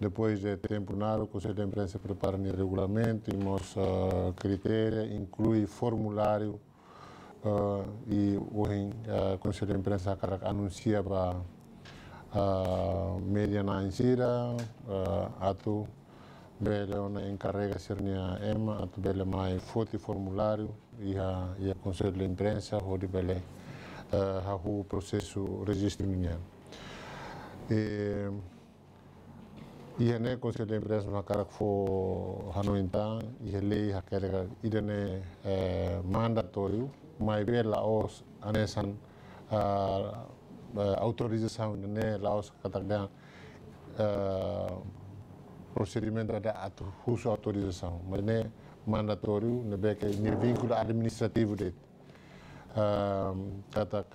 Depois de tempo nada, o Conselho de Imprensa prepara o regulamento, temos critérios, inclui formulário e o Conselho de Imprensa anuncia para mídia na insira, ato bele encarrega sernia EMA, ato bele mais foto formulário e a Conselho de Imprensa, onde bele o processo registro minha. E o Conselho de Imprensa na cara que for hanointan e a lei aquela idane mandatório, mas bela os anesan autorização né lá os catagdan procedimento da uso autorização, mas né mandatório né bem que nem vínculo administrativo de katak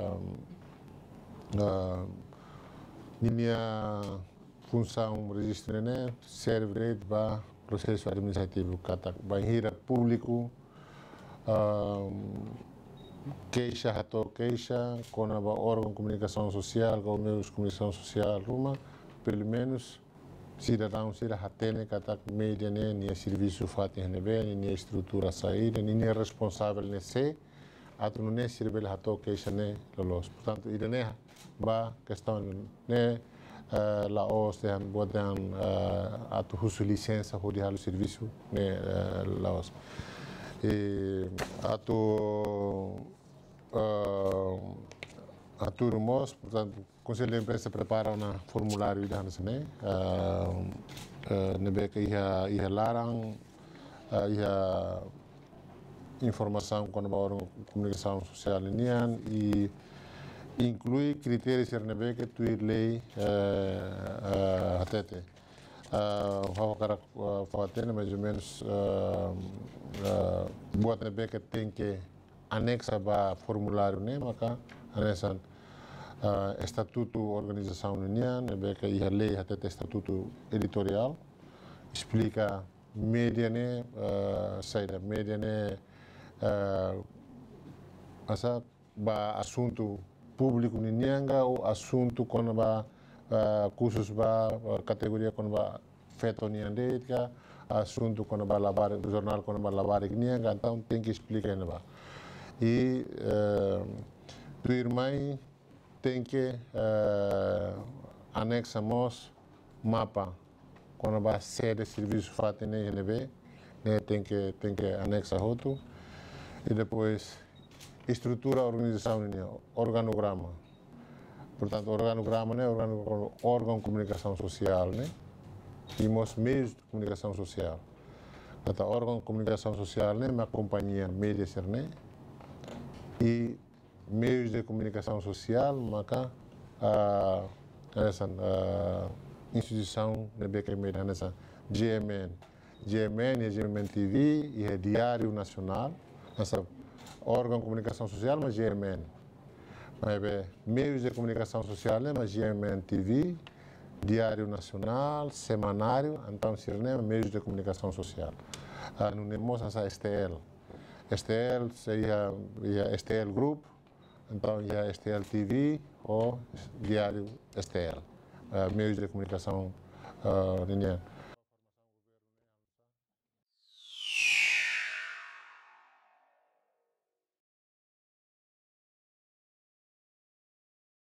minha função registro né serve para processo administrativo katak banheira público queixa com a órgão de comunicação social com meios de comunicação social Roma pelo menos cidadão tem que mídia nem serviço fatih nem estrutura saída nem responsável nesse ato não é servir a queixa nem lolos portanto ele nem ba questão né lá os tem botam ato uso licença ou de halo serviço né lá os ato turmos, portanto, o Conselho de Imprensa prepara um formulário de anos, né? Nebeka ia larang, ia informação com a comunicação social linian e inclui critérios que nebeka tu lei até cara fazer mais ou menos buat nebeka tem que anexa para formulário né maka anesan estatuto organização união nebeka ia lei até estatuto editorial explica mídia né saída mídia né asa ba assunto público ninhanga ou assunto quando ba cursos ba categoria quando ba feito niandeka assunto quando ba lavar jornal quando ba lavar ninhanga então tem que explicar né ba e tu irmã tem que anexamos mapa quando vai ser de serviço feito na INB né tem que anexar outro e depois estrutura organização organograma portanto organograma né órgão de comunicação social né temos meios de comunicação social então órgão de comunicação social né uma companhia média né e meios de comunicação social, maka essa instituição de BKM nessa GMN e GMN TV e é Diário Nacional, essa órgão de comunicação social, mas GMN, mas meios de comunicação social, mas GMN TV, Diário Nacional, Semanário, então se meios de comunicação social, não temos essa STL seria STL Group, então já STL TV ou Diário STL, meios de comunicação linear.